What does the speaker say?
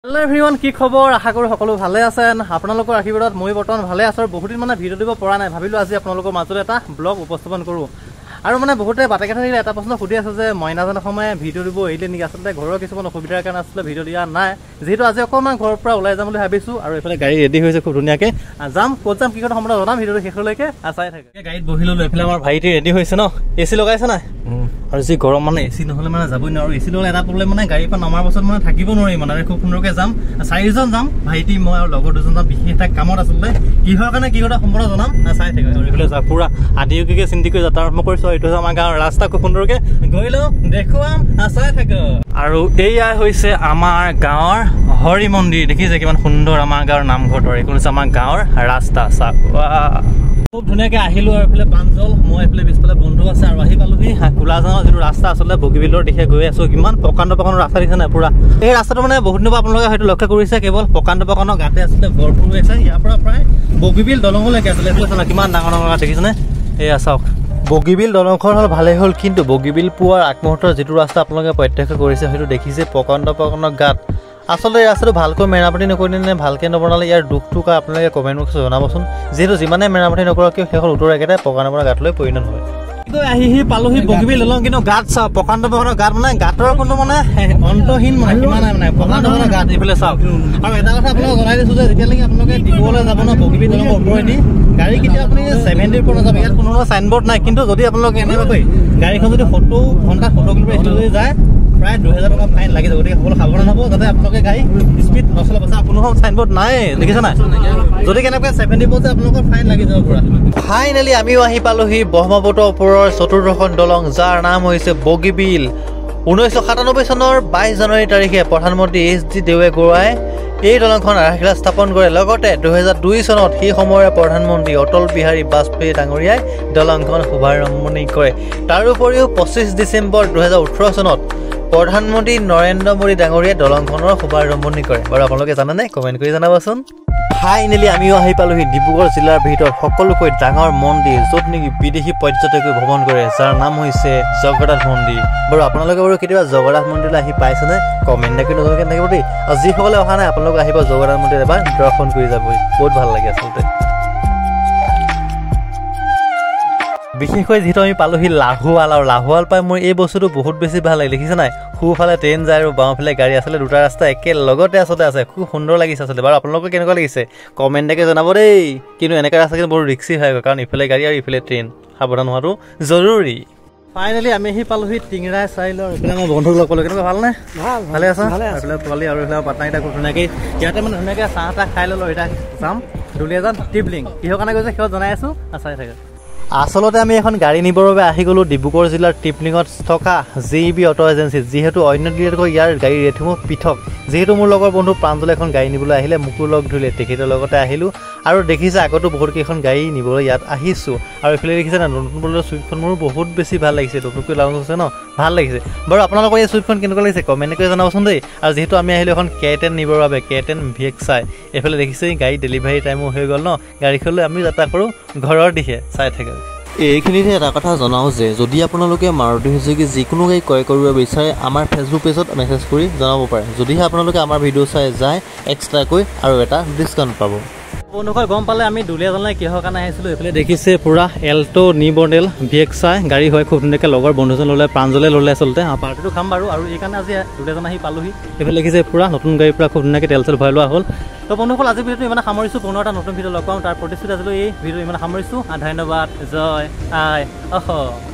Hello everyone, কি খবৰ? আশা কৰো সকলো ভালে আছে। আপোনালোকৰ আশীৰ্বাদত মই বৰ্তমান ভালে আছো। বহুত দিন মানে ভিডিও দিব পৰা নাই, ভাবিলো আজি আপোনালোকৰ মাজত এটা ব্লগ উপস্থাপন কৰো। আৰু মানে বহুতে বাটেকে থাকিলে এটা প্ৰশ্ন সুধি আছে যে মইনাজন সময়ে ভিডিও দিব এৰিলে নেকি? আচলতে ঘৰৰ কিছুমান অসুবিধাৰ কাৰণে আসলে ভিডিও দিয়া নাই। যেহেতু আজি অকমান ঘৰৰ পৰা ওলাই যাম বুলি ভাবিছো আৰু এফালে গাড়ী ৰেডি হৈছে খুব ধুনীয়াকে। যাম ক'ত যাম কি কথা সম্পূৰ্ণ জনাম ভিডিওটো শেষলৈকে চাই থাকে। গাড়ীত বহি ললো, এফালে আমাৰ ভাইটি ৰেডি হৈছে ন। এচি লগাইছে নাই? আৰু যি গৰম মানে এচি নহলে মানে যাবই নোৱাৰো। এচি ললে এটা প্ৰব্লেম মানে গাড়ীৰ পৰা নমাৰ পাছত মানে থাকিব নোৱাৰি মানে খুব সুন্দৰকে যাম। 4জন যাম, ভাইটি মই আৰু লগৰ 2জন যাম। বিশেষ এটা কামত আচলতে কিহৰ কাৰণে কি কথা সম্পূৰ্ণ জনাম চাই থাকে। আৰু এইফালে যা পুৰা আদিকে চিন্তি কৰি যাত্ৰা আৰম্ভ কৰিছো। এইটো আমাৰ গাঁৱৰ ৰাস্তা খুব সুন্দৰকে গৈ লওঁ, দেখুৱাম চাই থাকো। আৰু এয়া হৈছে আমাৰ গাঁৱৰ হৰি মন্দিৰ। দেখিছে কিমান সুন্দৰ আমাৰ গাঁৱৰ নামঘৰ দৰে। এইখন হৈছে আমাৰ গাঁৱৰ ৰাস্তা। খুব ধুনীয়াকে আহিলো আৰু এইফালে পাঞ্জল, মই এইফালে পিছফালে বন্ধু আছে আৰু আহি পালোহি কোলাজানৰ যিটো ৰাস্তা আচলতে বগীবিলৰ দিশে গৈ আছো। কিমান প্ৰকাণ্ড ৰাস্তা দিছে নাই পুৰা। এই ৰাস্তাটো মানে বহুত দিনৰ পৰা আপোনালোকে হয়তো লক্ষ্য কৰিছে, কেৱল প্ৰকাণ্ড গাতে আচলতে ভৰপূৰ হৈ আছে। ইয়াৰ পৰা প্ৰায় বগীবিল দলঙলৈকে আচলতে এইফালে কিমান ডাঙৰ ডাঙৰ দেখিছেনে? এয়া চাওক, বগীবিল দলংখন হ'ল ভালেই হ'ল, কিন্তু বগীবিল পোৱাৰ আগমুহূৰ্তৰ যিটো ৰাস্তা আপোনালোকে প্ৰত্যক্ষ কৰিছে সেইটো দেখিছে প্ৰকাণ্ড গাত। আচলতে এই ৰাস্তাটো ভালকৈ মেৰামতি নকৰিলে নে ভালকৈ নবনালে ইয়াৰ দুখটো আপোনালোকে কমেণ্ট বক্সত জনাবচোন। যিহেতু যিমানে মেৰামতি নকৰক কিয় শেষত উত্তৰ একেটাই প্ৰকাণ্ড গাতলৈ পৰিণত হয়। আহি পালোহি বগীবিল দলং, কিন্তু গাত চাওক প্ৰকাণ্ড গাত মানে গাঁতৰ কোনো মানে অন্তহীন মানে কিমান নাই মানে প্ৰকাণ্ড গাত। এইফালে চাওক। আৰু এটা কথা আপোনালোকে জনাই দিছো যে যেতিয়ালৈকে আপোনালোকে ডিব্ৰুগড়লৈ যাব ন বগীবিল দলঙৰ ওপৰেদি গাড়ী কেতিয়া আপুনি 70ৰ পৰা নাযাব। ইয়াত কোনো চাইনবোৰ্ড নাই, কিন্তু যদি আপোনালোকে এনেকুৱাকৈ গাড়ীখন যদি 70 ঘণ্টাত 70 কিলোমিটাৰ স্পীডত যায় প্ৰায় 2000 টকা ফাইন লাগি যাব। গতিকে সকলো সাৱধান হ'ব যাতে আপোনালোকে গাড়ী স্পীড নচলাব। কোনো চাইনবোৰ্ড নাই, দেখিছে নাই? যদি কেনেকৈ 70 পৰ্যন্ত আপোনালোকৰ ফাইন লাগি যাব পুৰা। ফাইনেলি আমিও আহি পালোহি ব্ৰহ্মপুত্ৰৰ ওপৰৰ চতুৰ্থখন দলং, যাৰ নাম হৈছে বগীবিল। 1997 চনৰ 22 জানুৱাৰী তাৰিখে প্ৰধানমন্ত্ৰী HD দেৱে গৌড়াই এই দলংখন আধাৰশিলা স্থাপন কৰে। লগতে 2002 চনত সেই সময়ৰ প্ৰধানমন্ত্ৰী অটল বিহাৰী বাজপেয়ী ডাঙৰীয়াই দলংখন শুভাৰম্ভণি কৰে। তাৰোপৰিও 25 ডিচেম্বৰ 2018 চনত প্ৰধানমন্ত্ৰী নৰেন্দ্ৰ মোদী ডাঙৰীয়াই দলংখনৰ শুভাৰম্ভণি কৰে। বাৰু আপোনালোকে জানেনে? কমেণ্ট কৰি জনাবচোন। ফাইনেলি আমিও আহি পালোহি ডিব্ৰুগড় জিলাৰ ভিতৰত সকলোকৈ ডাঙৰ মন্দিৰ, য'ত নেকি বিদেশী পৰ্যটকে ভ্ৰমণ কৰে, যাৰ নাম হৈছে জগন্নাথ মন্দিৰ। বাৰু আপোনালোকে বাৰু কেতিয়াবা জগন্নাথ মন্দিৰলৈ আহি পাইছেনে? কমেণ্ট কৰি নজনাকৈ নাথাকিব দেই। আৰু যিসকলে অহা নাই আপোনালোকে আহিব জগন্নাথ মন্দিৰ এবাৰ দৰ্শন কৰি যাবই, বহুত ভাল লাগে আচলতে। বিশেষকৈ যিহেতু আমি পালোহি লাহোৱাল, আৰু লাহোৱাল পাই মোৰ এই বস্তুটো বহুত বেছি ভাল লাগে। দেখিছে নাই? সোঁফালে ট্ৰেইন যায় আৰু বাওঁফালে গাড়ী আচলতে দুটা ৰাস্তা একেলগতে আচলতে আছে। খুব সুন্দৰ লাগিছে আচলতে। বাৰু আপোনালোকে কেনেকুৱা লাগিছে কমেণ্টকে জনাব দেই। কিন্তু এনেকুৱা ৰাস্তা কিন্তু বহুত ৰিক্সি হয়, কাৰণ ইফালে গাড়ী আৰু ইফালে ট্ৰেইন, সাৱধান হোৱাটো জৰুৰী। ফাইনেলি আমি আহি পালোহি টিংৰাই চাৰিআলি। এইফালে আমাৰ বন্ধুক লগ পালোঁ। কেনেকুৱা ভালনে? ভালে আছা? এইফালে পোৱালি আৰু এইফালে পাটনাকেইটা খুব ধুনীয়াকৈ ইয়াতে মানে ধুনীয়াকৈ চাহ তাহ খাই ল'লোঁ। এতিয়া যাম দুলীয়াজান টিপলিং। কিহৰ কাৰণে গৈছে সিহঁত জনাই আছোঁ, চাই থাকে। আচলতে আমি এখন গাড়ী নিবৰ বাবে আহি গ'লোঁ ডিব্ৰুগড় জিলাৰ টিপলিঙত থকা JB অটো এজেঞ্চিত। যিহেতু অন্য দিনতকৈ ইয়াৰ গাড়ীৰ ৰেটসমূহ পৃথক। যিহেতু মোৰ লগৰ বন্ধু প্ৰাঞ্জলে এখন গাড়ী নিবলৈ আহিলে, মোকো লগ ধৰিলে, তেখেতৰ লগতে আহিলোঁ। আৰু দেখিছে আগতো বহুত কেইখন গাড়ী নিবলৈ ইয়াত আহিছোঁ। আৰু এইফালে দেখিছে না নতুন বলৰ চুইফ্টখন মোৰো বহুত বেছি ভাল লাগিছে। নতুনকৈ লঞ্চ হৈছে ন, ভাল লাগিছে। বাৰু আপোনালোকৰ এই চুইফ্টখন কেনেকুৱা লাগিছে কমেণ্ট কৰি জনাবচোন দেই। আৰু যিহেতু আমি আহিলোঁ এখন K10 নিবৰ বাবে, K10 VXI। এইফালে দেখিছে গাড়ী ডেলিভাৰী টাইমো হৈ গ'ল ন, গাড়ীখনলৈ আমি যাত্ৰা কৰোঁ ঘৰৰ দিশে, চাই থাকে। এইখিনিতে এটা কথা জনাওঁ যে যদি আপোনালোকে মাৰুতি সুজুকি যিকোনো গাড়ী ক্ৰয় কৰিব বিচাৰে আমাৰ ফেচবুক পেজত মেছেজ কৰি জনাব পাৰে। যদিহে আপোনালোকে আমাৰ ভিডিঅ' চাই যায় এক্সট্ৰাকৈ আৰু এটা ডিছকাউণ্ট পাব। বন্ধুসকল গম পালে আমি দুলীয়াজানলৈ কিহৰ কাৰণে আহিছিলোঁ। এইফালে দেখিছে পুৰা এল্টো নিউ মডেল VXI গাড়ী হয়। খুব ধুনীয়াকৈ লগৰ বন্ধুজন ল'লে, প্ৰাঞ্জলে ল'লে আচলতে। পাৰ্টিটো খাম বাৰু। আৰু এইকাৰণে আজি দুলীয়াজান আহি পালোহি। এইফালে দেখিছে পুৰা নতুন গাড়ী পুৰা খুব ধুনীয়াকৈ তেল চেল ভৰাই লোৱা হ'ল। তো বন্ধুসকল আজি ভিডিঅ'টো ইমান সামৰিছোঁ। পুনৰ এটা নতুন ভিডিঅ' লগ পাম, তাৰ প্ৰতিশ্ৰুতি আজিলৈ এই ভিডিঅ' ইমান সামৰিছোঁ। ধন্যবাদ। জয় আই অহ।